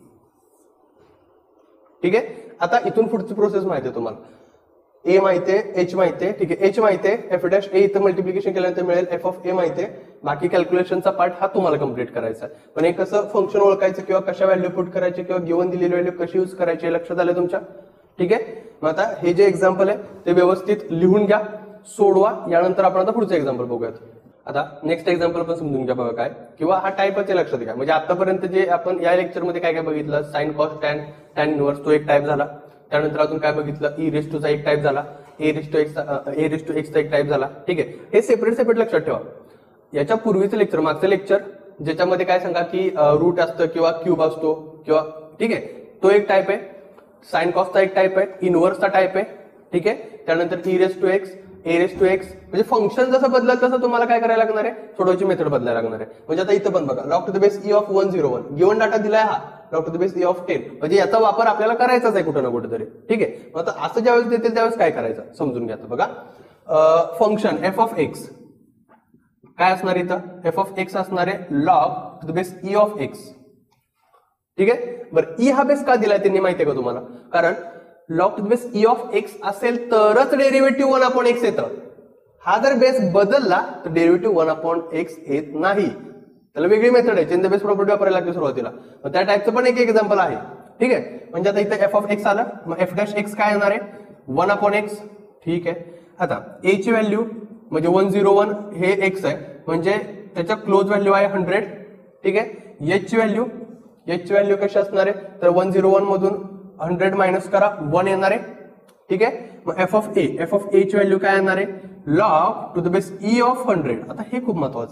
ठीक आहे. आता इथून पुढची प्रोसेस माहिती आहे तुम्हाला. ए माहितीये, एच माहितीये. ठीक आहे. एच माहितीये, एफ डॅश ए इथं मल्टिप्लिकेशन केल्यानंतर मिळेल एफ ऑफ ए माहितीये. बाकी कॅल्क्युलेशनचा पार्ट हा तुम्हाला कम्प्लीट करायचा आहे. पण हे कसं फंक्शन ओळखायचं किंवा कशा व्हॅल्यू पुट करायचे किंवा गिवन दिलेली व्हॅल्यू कशी यूज करायची हे लक्षात आलं तुमच्या? ठीक आहे. मग आता हे जे एक्झाम्पल आहे ते व्यवस्थित लिहून घ्या, सोडवा. यानंतर आपण आता पुढचं एक्झाम्पल बघूयात. आता नेक्स्ट एक्झाम्पल पण समजून घ्या बघा काय, किंवा हा टाईपच आहे लक्षात घ्या. म्हणजे आतापर्यंत जे आपण या लेक्चरमध्ये काय काय बघितलं? Sine cos tan tan inverse तो एक टाईप झाला. त्यानंतर अजून काय बघितलं? ई रेस टूचा एक टाईप झाला. A raise to x a raise to एक्सचा एक टाईप झाला. ठीक आहे. हे सेपरेट सेपरेट लक्षात ठेवा. याच्या पूर्वीचं लेक्चर, मागचं लेक्चर ज्याच्यामध्ये काय सांगा की रूट असतं किंवा क्यूब असतो किंवा ठीक आहे, तो एक टाईप आहे. साइन कॉसचा एक टाईप आहे. इनव्हर्सचा टाईप आहे. ठीक आहे. त्यानंतर e raise to x, a raise to x. म्हणजे फंक्शन जसं बदलत तसं तुम्हाला काय करायला लागणार आहे? सोडवायची मेथड बदलायला लागणार आहे. म्हणजे आता इथं पण बघा log to the base e of one zero one given data दिलाय हा log to the base e of ten. म्हणजे याचा वापर आपल्याला करायचाच आहे कुठं ना कुठेतरी. ठीक आहे. मग आता असं ज्यावेळेस देतील त्यावेळेस काय करायचं समजून घ्या. बघा फंक्शन एफ ऑफ एक्स काय असणार इथं? एफ ऑफ एक्स असणार आहे log to the base e of x. ठीक आहे. बरं ई हा बेस का दिलाय त्यांनी माहितीये का तुम्हाला? कारण log to the base e of x असेल तरच डेरिव्हेटिव्ह वन अपॉन एक्स येतं. हा जर बेस बदलला तर डेरिव्हेटिव्ह वन अपॉन एक्स येत नाही. त्याला वेगळी मेथड आहे, चेंज द बेस प्रॉपर्टी वापरायला लागते सुरुवातीला. मग त्या टाईपचं पण एक एक्झाम्पल आहे. ठीक आहे. म्हणजे आता इथं एफ ऑफ एक्स आलं, मग एफ डॅश एक्स काय येणार आहे? One upon x. ठीक आहे. आता ए ची व्हॅल्यू म्हणजे वन झिरो वन हे एक्स आहे, म्हणजे त्याच्या क्लोज व्हॅल्यू आहे हंड्रेड. ठीक आहे. एच ची व्हॅल्यू एच ची व्हॅल्यू कशी असणार आहे? तर वन झिरो वन मधून हंड्रेड मायनस करा, वन येणार आहे. ठीक आहे. मग f of A, F of ए ची व्हॅल्यू काय येणार आहे? Log to the base e of hundred. आता हे खूप महत्वाचं आहे.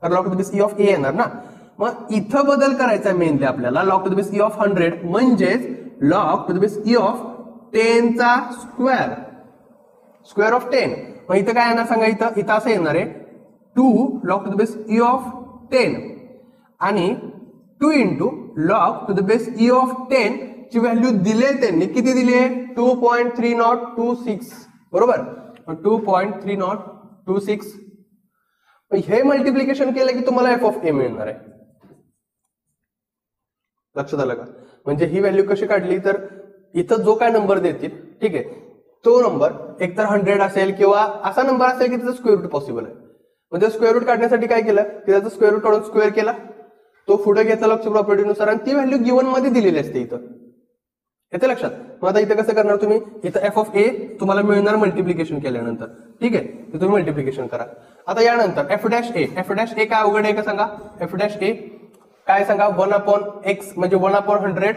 कारण log to the base e of ए येणार ना. मग इथं बदल करायचा मेनली आपल्याला log to the base e of hundred म्हणजेच log to the base e of टेनचा square, square of ten. मग इथं काय येणार सांगा, इथं इथं असं येणार आहे two log to the base e of ten आणि two into log to the base e of ten ची व्हॅल्यू दिले त्यांनी, किती दिली आहे, two point three not two six बरोबर, two point three not two six. हे मल्टिप्लिकेशन केलं की तुम्हाला एफ ऑफ ए मिळणार आहे. लक्षात आलं का? म्हणजे ही व्हॅल्यू कशी काढली तर इथं जो काय नंबर देतील ठीक आहे तो नंबर एकतर हंड्रेड असेल किंवा असा नंबर असेल की त्याचं स्क्वेअर रूट पॉसिबल आहे. म्हणजे स्क्वेअर रूट काढण्यासाठी काय केलं की त्याचं स्क्वेअर रूट काढून स्क्वेअर केला, तो पुढे घेतला लॉगच्या प्रॉपर्टीनुसार आणि ती व्हॅल्यू गिवन मध्ये दिलेली असते इथं. येते लक्षात? मग आता इथं कसं करणार तुम्ही, इथं एफ ऑफ ए तुम्हाला मिळणार मल्टिप्लिकेशन केल्यानंतर ठीक आहे, तर तुम्ही मल्टिप्लिकेशन करा. आता यानंतर एफ डॅश ए, एफ डॅश ए काय अवघड आहे का सांगा, एफ डॅश ए काय सांगा, वन अपॉन एक्स म्हणजे one upon hundred,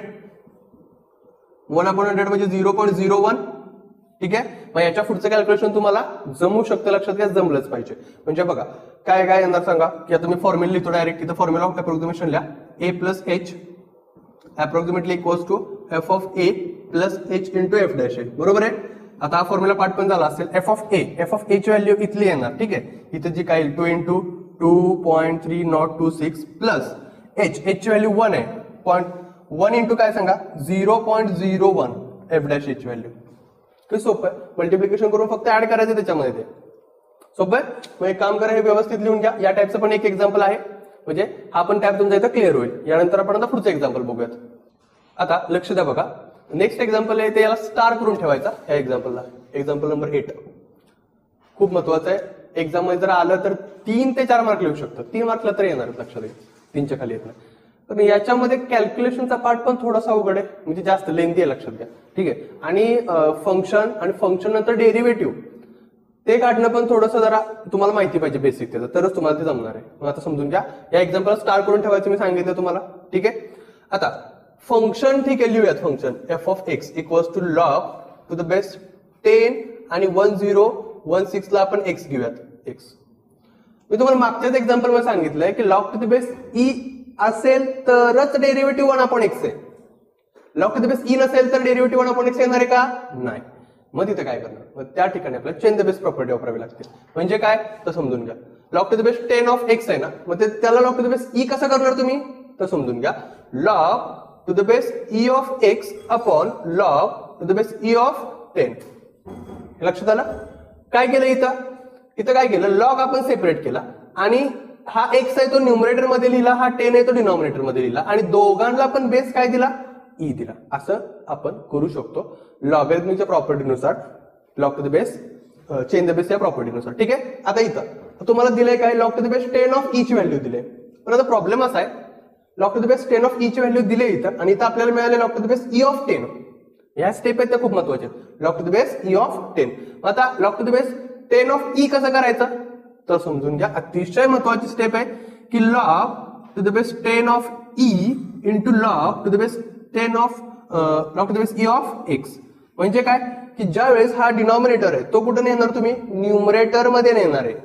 one upon hundred म्हणजे झिरो पॉईंट झिरो वन ठीक आहे. मग याच्या पुढचं कॅल्क्युलेशन तुम्हाला जमू शकतं, लक्षात घ्या जमलंच पाहिजे. म्हणजे बघा काय काय येणार सांगा, की आता मी फॉर्म्युला लिहितो डायरेक्ट, तिथं फॉर्म्युला ऑफ अप्रॉक्सिमेशन लिहा, a plus H approximately equals to F of A plus H into F dash ए बरोबर आहे. आता हा फॉर्म्युला पार्ट पण झाला असेल. F of A, F of ए ची व्हॅल्यू इथली येणार ठीक आहे, इथे जी काय two into two point three not two six plus H, H ची व्हॅल्यू वन आहे, पॉईंट वन इंटू काय सांगा zero point zero one f dash ए ची व्हॅल्यू. ते सोपं आहे, मल्टिप्लिकेशन करून फक्त ऍड करायचं त्याच्यामध्ये, ते सोपं आहे. मग एक काम करा, हे व्यवस्थित लिहून घ्या. या टाईपचं पण एक एक्झाम्पल आहे, म्हणजे हा पण टॅप तुमचा इथं क्लिअर होईल. यानंतर आपण आता पुढचं एक्झाम्पल बघूयात. आता लक्ष द्या बघा, नेक्स्ट एक्झाम्पल आहे ते याला स्टार करून ठेवायचा. या एक्झाम्पलला एक्झाम्पल नंबर एट खूप महत्वाचं आहे. एक्झाम मध्ये जर आलं तर तीन ते चार मार्क लिहू शकतं, तीन मार्कला तर येणार लक्षात घ्या, तीनच्या खाली येत नाही. तर याच्यामध्ये कॅल्क्युलेशनचा पार्ट पण थोडासा अवघड आहे, म्हणजे जास्त लेंथी आहे लक्षात घ्या ठीक आहे. आणि फंक्शन आणि फंक्शन नंतर डेरिव्हेटिव्ह ते काढणं पण थोडंसं जरा तुम्हाला माहिती पाहिजे बेसिक त्याचं, तरच तुम्हाला ते जमणार आहे. मग आता समजून घ्या, या एक्झाम्पल स्टार करून ठेवायचं मी सांगितलं तुम्हाला ठीक आहे. आता फंक्शन ठीक आहे, लिहूयात function f of x equals to log to the base ten आणि वन झिरो वन सिक्स ला आपण एक्स घेऊयात एक्स. मी तुम्हाला मागच्याच एक्झाम्पल मध्ये सांगितलंय की log to the base e असेल तरच डेरिव्हेटिव्ह वन अपॉन एक्स आहे, log to the base e नसेल तर डेरिव्हेटिव्ह वन अपॉन एक्स येणार आहे का, नाही. मग तिथे काय करणार, मग त्या ठिकाणी आपल्याला चेन द बेस प्रॉपर्टी वापरावी लागते. म्हणजे काय तर समजून घ्या, log to the base ten of x आहे ना, मग ते त्याला log to the base e कसं करणार तुम्ही, तर समजून घ्या log to the base e of x upon log to the base e of ten. लक्षात आलं? काय केलं इथं, इथं काय केलं, लॉग आपण सेपरेट केला आणि हा एक्स आहे तो न्यूमरेटर मध्ये लिहिला, हा टेन आहे तो डिनॉमिनेटर मध्ये लिहिला आणि दोघांना पण बेस काय दिला, ई दिला. असं आपण करू शकतो लॉगरिथमिकच्या प्रॉपर्टीनुसार, log to the base change the base या प्रॉपर्टीनुसार ठीक आहे. आता इथं तुम्हाला दिलंय काय, log to the base ten of e ची व्हॅल्यू दिले. पण आता प्रॉब्लेम असा आहे, log to the base ten of e ची व्हॅल्यू दिले इथं आणि इथं आपल्याला मिळाले log to the base e of ten. या स्टेप आहेत त्या खूप महत्वाच्या, log to the base e of ten. आता log to the base ten of e कसं करायचं तर समजून घ्या, अतिशय महत्वाची स्टेप आहे की log to the base ten of e into log to the base ten of log to the base e of x. म्हणजे काय की ज्या वेळेस हा डिनॉमिनेटर आहे तो कुठे नेणार तुम्ही, न्यूमरेटर मध्ये नेणार आहे.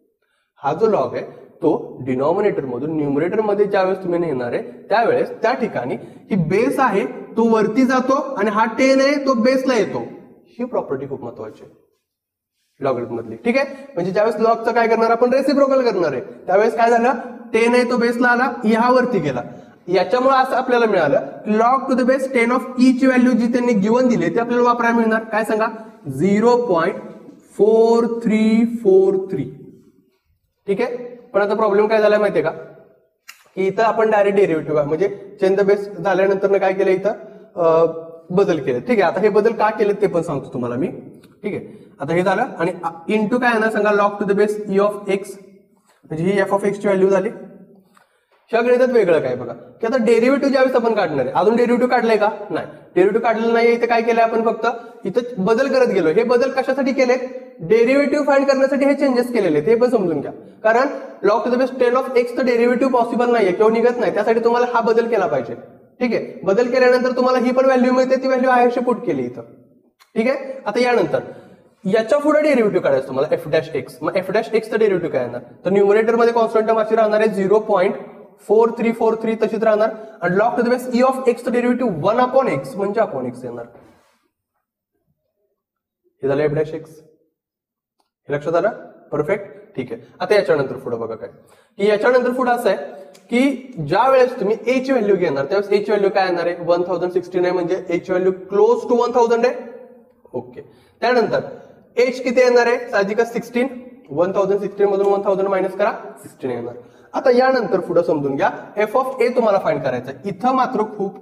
हा जो लॉग आहे तो डिनॉमिनेटर मधून न्यूमरेटर मध्ये ज्यावेळेस तुम्ही नेणार आहे त्यावेळेस त्या ठिकाणी ही बेस आहे तो वरती जातो आणि हा टेन आहे तो बेसला येतो. ही प्रॉपर्टी खूप महत्वाची आहे लॉगरिथम मधली ठीक आहे. म्हणजे ज्यावेळेस लॉगचं काय करणार आपण, रेसिप्रोकल करणार आहे, त्यावेळेस काय झालं, टेन आहे तो बेसला आला, ह्या वरती गेला. याच्यामुळे असं आपल्याला मिळालं log to the base ten of e ची व्हॅल्यू जी त्यांनी गिवन दिली ते आपल्याला वापरायला मिळणार. काय सांगा, zero point four three four three ठीक आहे. पण आता प्रॉब्लेम काय झालाय माहितीये का, की इथं आपण डायरेक्ट डेरिव्हेटिव्ह म्हणजे चेन द बेस झाल्यानंतर काय केलं, इथं बदल केले ठीक आहे. आता हे बदल का केले ते पण सांगतो तुम्हाला मी ठीक आहे. आता हे झालं आणि इंटू काय ना सांगा log to the base e of x, म्हणजे ही एफ ऑफ एक्स ची व्हॅल्यू झाली. ह्या गणितात वेगळं काय बघा की आता डेरिव्हेटिव्ह ज्यावेळेस आपण काढणार आहे, अजून डेरिव्हेटिव्ह काढलंय का, नाही डेरिव्हेटिव्ह काढलेलं नाही. इथे काय केलंय आपण, फक्त इथं बदल करत गेलो. हे बदल कशासाठी केले, डेरिव्हेटिव्ह फाइंड करण्यासाठी हे चेंजेस केलेले, ते पण समजून घ्या. कारण log to the base ten of x तर डेरिव्हेटिव्ह पॉसिबल नाहीये किंवा निघत नाही, त्यासाठी तुम्हाला हा बदल केला पाहिजे ठीक आहे. बदल केल्यानंतर तुम्हाला ही पण व्हॅल्यू मिळते, ती व्हॅल्यू आहे अशी पुट केली इथं ठीक आहे. आता यानंतर याच्या पुढे डेरिव्हेटिव्ह काढायचं तुम्हाला एफ डॅश एक्स. मग एफ डॅश एक्सचं डेरिव्हेटिव्ह काय येणार, तर न्यूमरेटर मध्ये कॉन्स्टंट टर्म अशी राहणार आहे zero point four three four three तशीच राहणार. आणि log to the base e of एक्सचं डेरिव्हेटिव्ह वन अपॉन एक्स म्हणजे अपॉन एक्स येणार. हे झालं एफ डॅश एक्स. हे लक्षात आलं, परफेक्ट. ठीक आहे. आता याच्यानंतर पुढे बघा काय की याच्यानंतर पुढे असं आहे की ज्या वेळेस तुम्ही ए ची व्हॅल्यू घेणार त्यावेळेस ए ची व्हॅल्यू काय येणार आहे वन थाउजंड सिक्स्टीन आहे म्हणजे ए ची value close to one thousand आहे. ओके. त्यानंतर एच किती येणार आहे साहजिकच सिक्स्टीन. वन थाउजंड सिक्स्टीन मधून वन थाउजंड मायनस करा सिक्स्टीन येणार. आता यानंतर पुढे समजून घ्या एफ ऑफ ए तुम्हाला फाइंड करायचं आहे. इथं मात्र खूप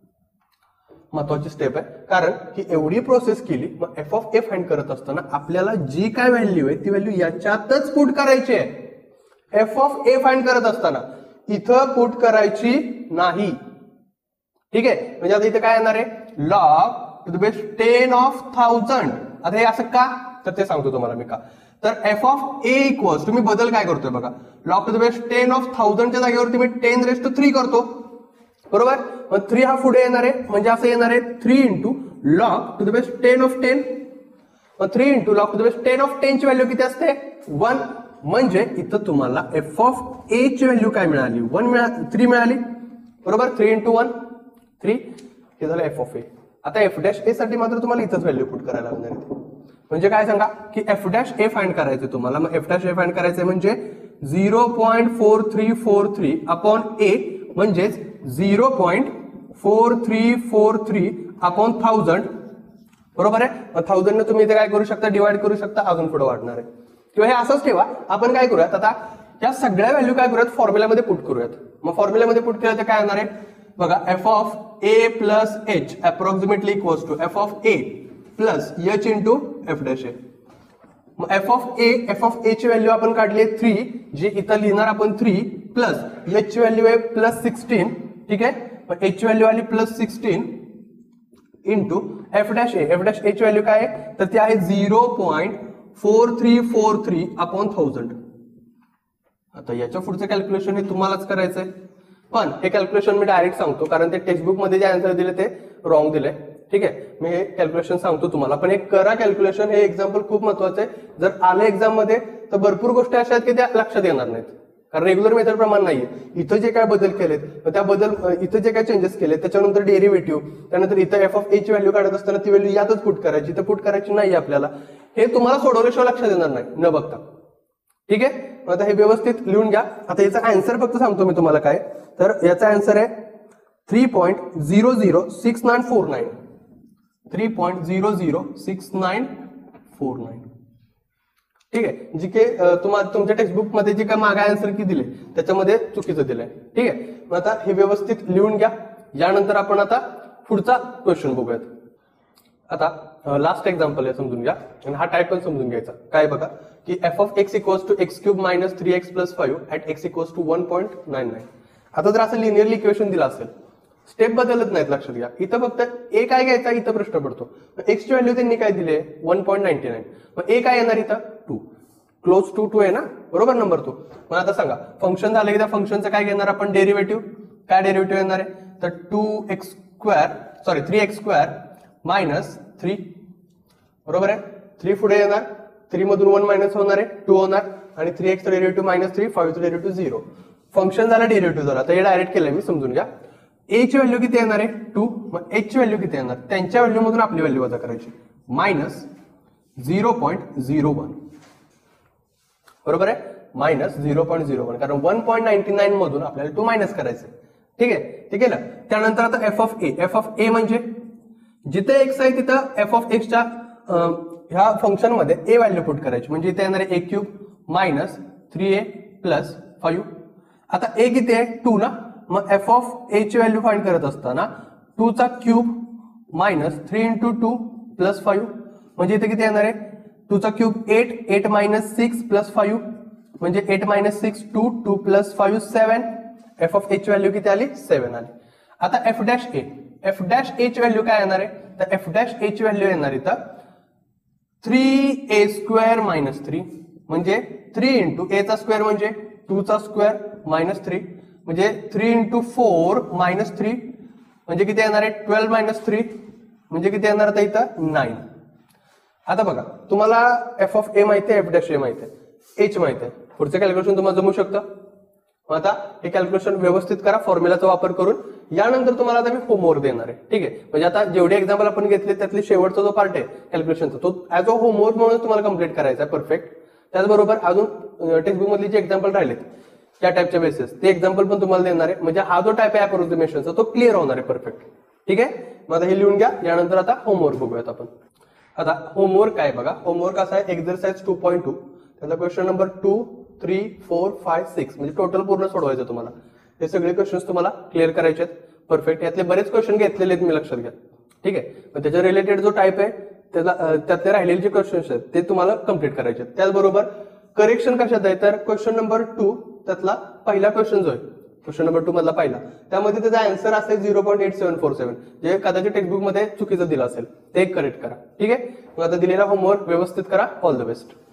महत्वाची स्टेप आहे कारण की एवढी प्रोसेस केली मग एफ ऑफ ए फाइंड करत असताना आपल्याला जी काय व्हॅल्यू आहे ती व्हॅल्यू याच्यातच पुट करायची आहे. एफ ऑफ ए फाइंड करत असताना इथं पुट करायची नाही. ठीक आहे. म्हणजे आता इथे काय येणार आहे log to the base ten of thousand. आता हे असं का तर ते सांगतो तुम्हाला मी का. तर एफ ऑफ ए इक्वल्स तुम्ही बदल काय करतोय बघा log to the base ten of थाउजंडच्या जागेवरती मी टेन रेस टू थ्री करतो बरोबर. मग थ्री हा पुढे येणार आहे म्हणजे असं येणार आहे three into log to the base ten of ten. मग three into log to the base ten of ten ची व्हॅल्यू किती असते वन. म्हणजे इथं तुम्हाला एफ ऑफ ए ची व्हॅल्यू काय मिळाली वन मिळा थ्री मिळाली बरोबर. Three into one three. हे झालं एफ ऑफ ए. आता एफ डॅश ए साठी मात्र तुम्हाला इथंच व्हॅल्यू पुट करायला लागणार आहे. म्हणजे काय सांगा की एफ डॅश ए फाइंड करायचे तुम्हाला. मग एफ डॅश ए फाइंड करायचे म्हणजे zero point four three four three upon a म्हणजेच zero point four three four three upon thousand बरोबर आहे. मग थाउजंड तुम्ही इथे काय करू शकता डिवाइड करू शकता अजून पुढे वाढणार आहे. किंवा हे असंच ठेवा. आपण काय करूयात आता या सगळ्या व्हॅल्यू काय करूयात फॉर्म्युल्यामध्ये पुट करूयात. मग फॉर्म्युल्यामध्ये पुट केलं तर काय येणार आहे बघा f of A plus H approximately equals to F of A plus H into F dash ए. मग f of A F of ए ची व्हॅल्यू आपण काढली आहे थ्री जी इथं लिहिणार आपण थ्री प्लस एच ची व्हॅल्यू आहे प्लस सिक्स्टीन. ठीक आहे. मग एच ची व्हॅल्यू आली plus sixteen into F dash ए. एफ डॅश ए ची व्हॅल्यू काय आहे तर ती आहे zero point four three four three upon thousand. आता याच्या पुढचं कॅल्क्युलेशन हे तुम्हालाच करायचंय पण हे कॅल्क्युलेशन मी डायरेक्ट सांगतो कारण ते टेक्स्टबुक मध्ये जे आन्सर दिले ते रॉंग दिले. ठीक आहे. मी हे कॅल्क्युलेशन सांगतो तुम्हाला पण हे करा कॅल्क्युलेशन. हे एक्झाम्पल खूप महत्वाचं आहे. जर आलं एक्झाम मध्ये तर भरपूर गोष्टी अशा आहेत की त्या लक्षात येणार नाहीत कारण रेग्युलर मेथड प्रमाण नाहीये. इथं जे काय बदल केलेत त्या बदल इथं जे काय चेंजेस केले त्याच्यानंतर डेरिव्हेटिव्ह त्यानंतर इथं एफ ऑफ ए ची व्हॅल्यू काढत असताना ती व्हॅल्यू यातच पुट करायची तर पुट करायची नाही आपल्याला. हे तुम्हाला सोडवल्याशिवाय लक्षात येणार नाही न बघता. ठीक आहे. आता हे व्यवस्थित लिहून घ्या. आता याचा आन्सर फक्त सांगतो मी तुम्हाला काय तर याचा आन्सर आहे three point zero zero six nine four nine. Three point zero zero six nine four nine. ठीक आहे. जी काही तुम्हाला तुमच्या टेक्स्टबुक मध्ये जे काय मागे आन्सर की दिले त्याच्यामध्ये चुकीचं दिलंय. ठीक आहे. मग आता हे व्यवस्थित लिहून घ्या. यानंतर आपण आता पुढचा क्वेश्चन बघूयात. आता लास्ट एक्झाम्पल आहे समजून घ्या आणि हा टाईप पण समजून घ्यायचा. काय बघा की F of x equals to X cube minus three X plus five at X equals to one point nine nine. आता जर असं लिनियरली इक्वेशन दिलं असेल स्टेप बदलत नाहीत लक्षात घ्या. इथं फक्त ए काय घ्यायचा इथं प्रश्न पडतो. एक्स ची व्हॅल्यू त्यांनी काय दिले वन पॉईंट नाईन्टी नाईन. मग ए काय येणार इथं टू. क्लोज टू टू आहे ना बरोबर नंबर टू. मग आता सांगा फंक्शन झालं की त्या फंक्शनचं काय घेणार आपण डेरिव्हेटिव्ह. काय डेरिव्हेटिव्ह येणार आहे तर two X square sorry three X square minus three बरोबर आहे. थ्री पुढे येणार थ्री मधून वन मायनस होणार आहे टू होणार आणि three X derivative minus three five derivative zero. Function झाला डेरिव्हेटिव्ह झाला. तर हे डायरेक्ट केलंय मी समजून घ्या. ए ची व्हॅल्यू किती येणार आहे टू. मग एच ची व्हॅल्यू किती येणार त्यांच्या व्हॅल्यू मधून आपली व्हॅल्यू वजा करायची minus zero point zero one बरोबर आहे. Minus zero point zero one कारण वन पॉईंट नाईन्टी नाईन मधून आपल्याला टू मायनस करायचं. ठीक आहे. ते केलं. त्यानंतर आता F of A. F of A म्हणजे जिथे एक्स आहे तिथं एफ ऑफ एक्सच्या ह्या फंक्शन मध्ये ए व्हॅल्यू पुट करायची म्हणजे इथे येणार आहे A cube minus three A plus five. आता ए किती आहे टू ना. मग एफ ऑफ ए ची व्हॅल्यू फाइंड करत असताना टू चा cube minus three into two plus five म्हणजे इथे किती येणार आहे टू चा cube eight eight minus six plus five म्हणजे eight minus six two two plus five seven. F of ए ची व्हॅल्यू किती आली सेवन आली. आता एफ डॅश ए. एफ डॅश ए ची व्हॅल्यू काय येणार आहे तर एफ डॅश ए ची व्हॅल्यू येणार इथं three A square minus three म्हणजे थ्री इंटू ए चा स्क्वेअर म्हणजे टू चा स्क्वेअर मायनस थ्री म्हणजे three into four minus three म्हणजे किती येणार आहे ट्वेल्व मायनस थ्री म्हणजे किती येणार आता इथं नाईन. आता बघा तुम्हाला एफ ऑफ ए माहिती आहे, एफ डॅश ए माहिती आहे, एच माहिती आहे, पुढचं कॅल्क्युलेशन तुम्हाला जमू शकतं. मग आता हे कॅल्क्युलेशन व्यवस्थित करा फॉर्म्युलाचा वापर करून. यानंतर तुम्हाला आता मी होमवर्क देणार आहे. ठीक आहे, म्हणजे आता जेवढे एक्झाम्पल आपण घेतले त्यातली शेवटचा जो पार्ट आहे कॅल्क्युलेशनचा तो ऍज अ होमवर्क म्हणून तुम्हाला कम्प्लीट करायचा आहे परफेक्ट. त्याचबरोबर अजून टेक्स्टबुक मधली जे एक्झाम्पल राहिलेत त्या टाईपच्या बेसिस ते एक्झाम्पल पण तुम्हाला देणार आहे. म्हणजे हा जो टाईप आहे अप्रोक्सिमेशनचा तो क्लिअर होणार आहे परफेक्ट. ठीक आहे, मग आता हे लिहून घ्या. यानंतर आता होमवर्क बघूयात आपण. आता होमवर्क काय बघा, होमवर्क असा आहे एक्झरसाइज टू पॉईंट टू त्याचा question number two three four five six म्हणजे टोटल पूर्ण सोडवायचं तुम्हाला. हे सगळे क्वेश्चन तुम्हाला क्लिअर करायचे आहेत परफेक्ट. यातले बरेच क्वेश्चन घेतलेले आहेत मी लक्षात घ्या. ठीक आहे, मग त्याच्या रिलेटेड जो टाईप आहे त्याला त्यातले राहिलेले जे क्वेश्चन्स आहेत ते तुम्हाला कम्प्लीट करायचे आहेत. त्याचबरोबर करेक्शन कशात आहे तर क्वेश्चन नंबर टू त्यातला पहिला क्वेश्चन जो आहे क्वेश्चन नंबर टू मधला पहिला त्यामध्ये त्याचा आन्सर असेल zero point eight seven four seven जे कदाचित टेक्स्टबुक मध्ये चुकीचं दिलं असेल ते करेक्ट करा. ठीक आहे, मग आता दिलेला होमवर्क व्यवस्थित करा. All the best.